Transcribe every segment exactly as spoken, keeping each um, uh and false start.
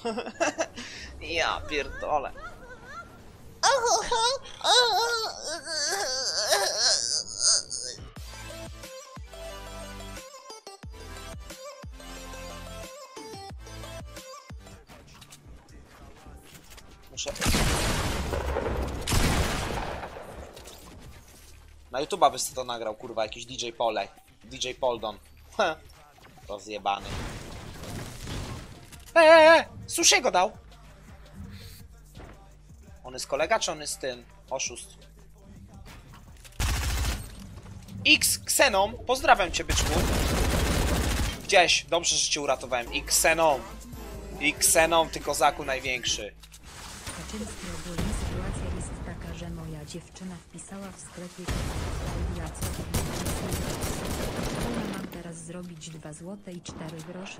Ja pierdolę. Muszę... Na YouTube'a byś to nagrał, kurwa, jakiś D J Polek. D J Poldon. Rozjebany. Eee, sushi go dał. On jest kolega, czy on jest tym? Oszust. X Xenom, pozdrawiam cię, byczku. Gdzieś, dobrze, że cię uratowałem. X Xenom. X Xenom, ty kozaku największy. Kaczyński ogólnie sytuacja jest taka, że moja dziewczyna wpisała w sklepie Klaudia, co ja mam teraz zrobić dwa złote i cztery grosze.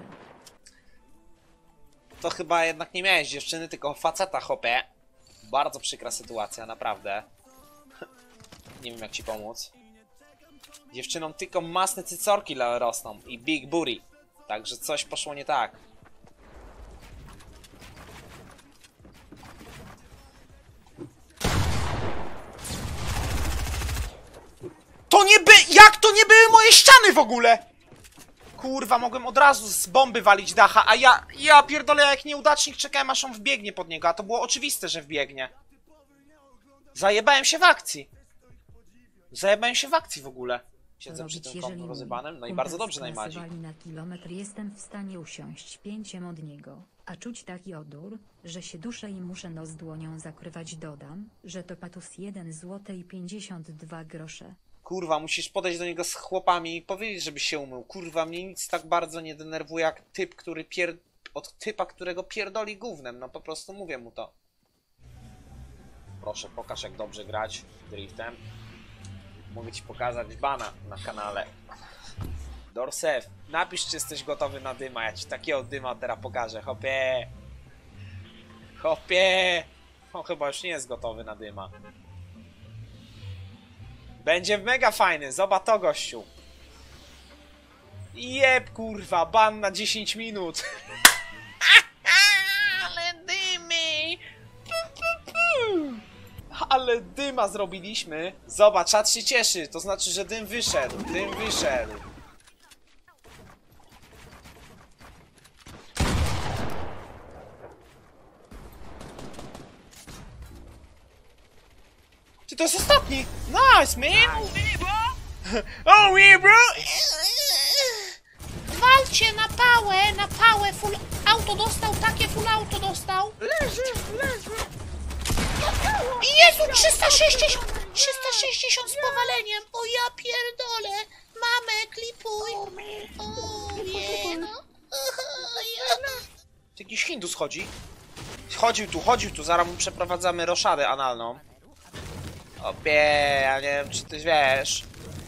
To chyba jednak nie miałeś dziewczyny, tylko faceta, hopie. Bardzo przykra sytuacja, naprawdę. Nie wiem, jak ci pomóc. Dziewczynom tylko masne cycorki rosną i big booty. Także coś poszło nie tak. To nie by... Jak to nie były moje ściany w ogóle? Kurwa, mogłem od razu z bomby walić dacha, a ja... Ja pierdolę, jak nieudacznik czekałem, aż on wbiegnie pod niego, a to było oczywiste, że wbiegnie. Zajebałem się w akcji. Zajebałem się w akcji w ogóle. Siedzę przy tym kąpku rozjebanym, no i bardzo dobrze najmadzi. Na kilometr jestem w stanie usiąść pięciem od niego, a czuć taki odór, że się duszę i muszę nos dłonią zakrywać. Dodam, że to patus jeden złoty i pięćdziesiąt dwa grosze. Kurwa, musisz podejść do niego z chłopami i powiedzieć, żebyś się umył. Kurwa, mnie nic tak bardzo nie denerwuje jak typ, który pier... od typa, którego pierdoli gównem. No po prostu mówię mu to. Proszę, pokaż, jak dobrze grać driftem. Mogę ci pokazać bana na kanale. Dorsef, napisz, czy jesteś gotowy na dyma. Ja ci takiego dyma teraz pokażę. Hopie. Hopie. On chyba już nie jest gotowy na dyma. Będzie mega fajny. Zobacz to, gościu. Jeb, kurwa. Ban na dziesięć minut. Ale dymy. Ale dyma zrobiliśmy. Zobacz, czat się cieszy. To znaczy, że dym wyszedł. Dym wyszedł. Czy to jest ostatni? Nice, man! Oh, yeah, bro! Walcie na pałę, na pałę, full auto dostał, takie full auto dostał. Leży, leży. Jezu, trzysta sześćdziesiąt, trzysta sześćdziesiąt z powaleniem. O ja pierdolę. Mamę, klipuj. O nie, no. Jakiś Hindus chodzi. Chodził tu, chodził tu, zaraz mu przeprowadzamy roszadę analną. Opie, ja nie wiem, czy ty wiesz.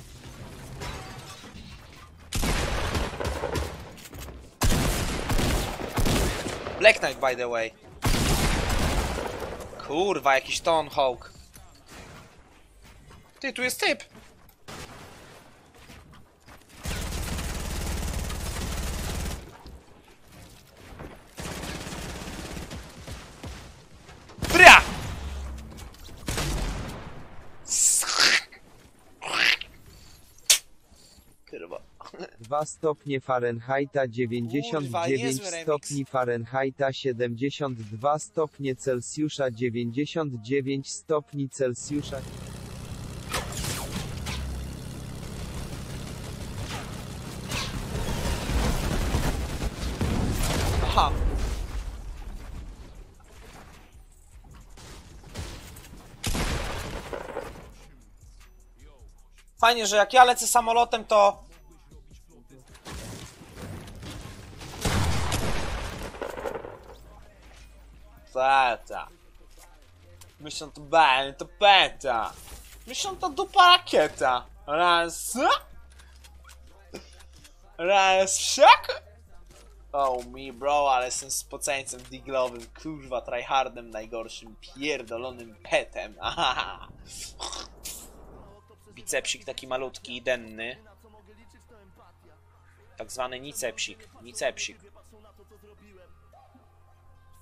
Black Knight, by the way. Kurwa, jakiś Tomahawk. Ty, tu jest typ. Bria! Kurwa. dwa stopnie Fahrenheita, dziewięćdziesiąt dziewięć Kurwa, stopni Fahrenheita, siedemdziesiąt dwa stopnie Celsjusza, dziewięćdziesiąt dziewięć stopni Celsjusza. Aha. Fajnie, że jak ja lecę samolotem, to... Peta. Myślą to ben, to peta. Myślą to dupa rakieta. Raz. Raz wszak. Oh me bro, ale jestem spoceńcem diglowym, kurwa, tryhardem najgorszym, pierdolonym petem. Aha. Bicepsik taki malutki i denny. Tak zwany nicepsik. Nicepsik.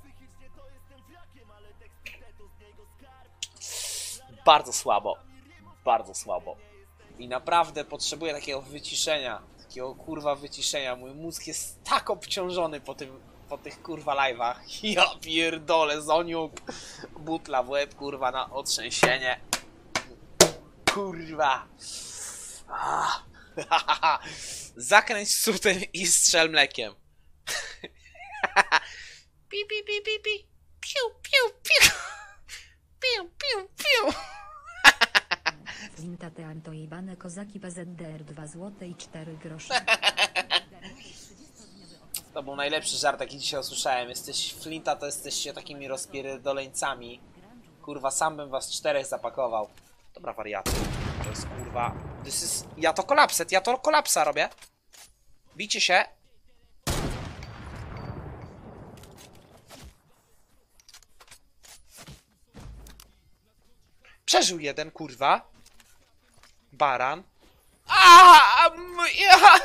bardzo słabo. Bardzo słabo. I naprawdę potrzebuję takiego wyciszenia. Takiego kurwa wyciszenia. Mój mózg jest tak obciążony po tym, po tych kurwa live'ach. Ja pierdolę, zoniub. Butla w łeb, kurwa, na otrzęsienie. Kurwa. Ah. Zakręć sutem i strzel mlekiem. Pi, pi, pi, pi, pi. Piu, piu, piu. Piu, piu, piu. Zinta Teanto jebane kozaki P Z D R dwa złote i cztery grosze. To był najlepszy żart, jaki dzisiaj usłyszałem. Jesteś Flinta, to jesteście takimi rozpierdoleńcami. Kurwa, sam bym was czterech zapakował. Dobra, wariaty. To jest kurwa... This is... Ja to kolapset, ja to kolapsa robię. Bijcie się. Przeżył jeden, kurwa. Baran. Aaaa! Ja!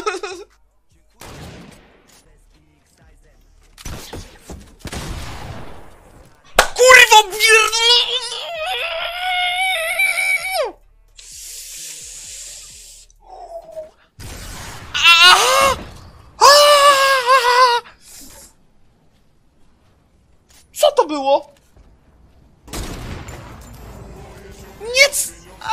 Kurwa! Co to było? Nic!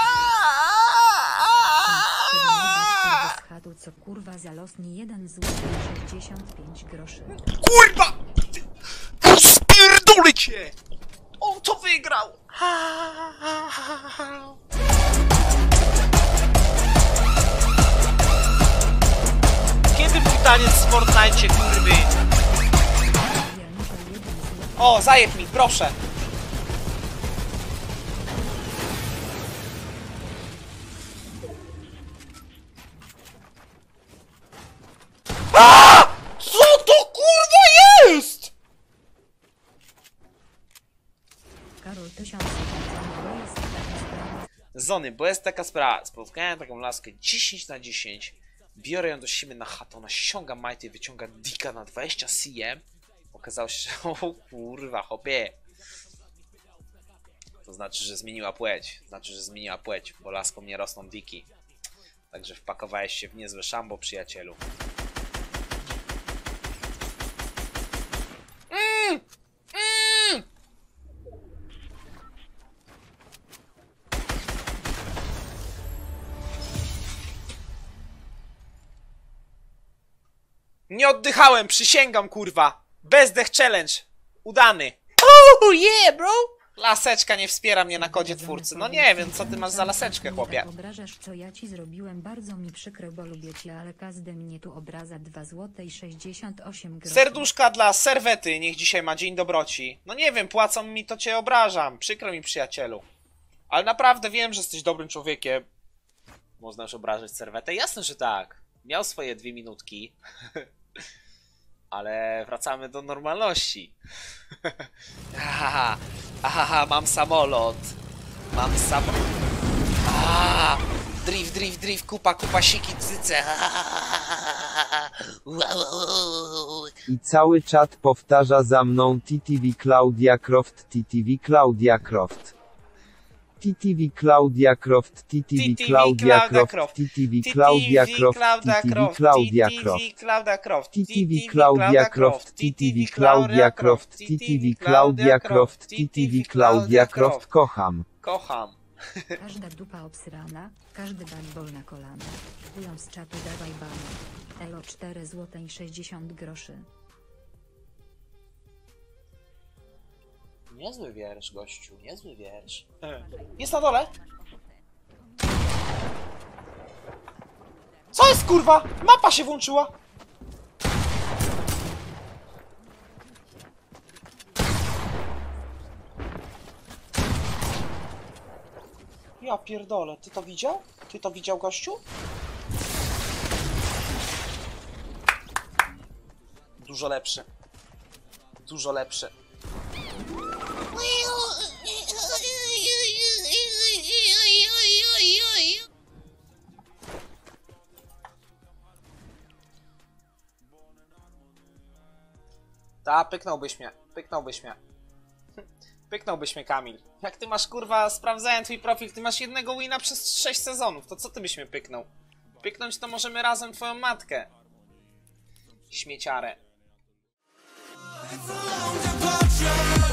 Z chatu co kurwa za losni jeden złoty sześćdziesiąt pięć groszy. Kurwa! Spierdolę cię! On to wygrał! Kiedy mój taniec w Fortnite, kurwy? O, zajeb mi, proszę! A! Co to kurwa jest?! Karol tysiąc jest taka sprawa. Zony, bo jest taka sprawa. Spotkałem taką laskę dziesięć na dziesięć. Biorę ją do siebie na chatę, ona ściąga majty, wyciąga dika na dwadzieścia cm. Okazało się, że o kurwa, hopie. To znaczy, że zmieniła płeć. Znaczy, że zmieniła płeć, bo laską nie rosną diki. Także wpakowałeś się w niezłe szambo, przyjacielu. Mm! Mm! Nie oddychałem, przysięgam, kurwa. Bezdech challenge. Udany. Oh yeah, bro. Laseczka nie wspiera mnie na kodzie twórcy. No nie wiem, co ty masz za laseczkę, chłopie. Obrażasz, co ja ci zrobiłem, bardzo mi przykro, bo lubię cię, ale każdy mnie tu obraza dwa złote i sześćdziesiąt osiem groszy. Serduszka dla serwety, niech dzisiaj ma dzień dobroci. No nie wiem, płacą mi, to cię obrażam. Przykro mi, przyjacielu. Ale naprawdę wiem, że jesteś dobrym człowiekiem. Można już obrażać serwetę? Jasne, że tak. Miał swoje dwie minutki. Ale wracamy do normalności. Aha, aha, mam samolot. Mam samolot. Ah, drift, drift, drift, kupa, kupa, siki, cyce. I cały czat powtarza za mną T T V Claudia Croft, T T V Claudia Croft. T T V Claudia Croft, T T V Claudia Croft, T T V Claudia Croft, T T V Claudia Croft, T T V Claudia Croft, T T V Claudia Croft, T T V Claudia Croft, T T V Claudia Croft, kocham. Kocham. Każda dupa obsrana, każdy banbol na kolana. Wyjął z czatu dawaj bana. Elo cztery złote i sześćdziesiąt groszy. Niezły wiersz, gościu, niezły wiersz. Jest na dole! Co jest, kurwa? Mapa się włączyła! Ja pierdolę, ty to widział? Ty to widział, gościu? Dużo lepszy. Dużo lepszy. Ta, pyknąłbyś mnie, pyknąłbyś mnie. Pyknąłbyś mnie, Kamil. Jak ty masz, kurwa, sprawdzałem twój profil, ty masz jednego wina przez sześć sezonów, to co ty byś mnie pyknął? Pyknąć to możemy razem twoją matkę. Śmieciarę. It's a long departure.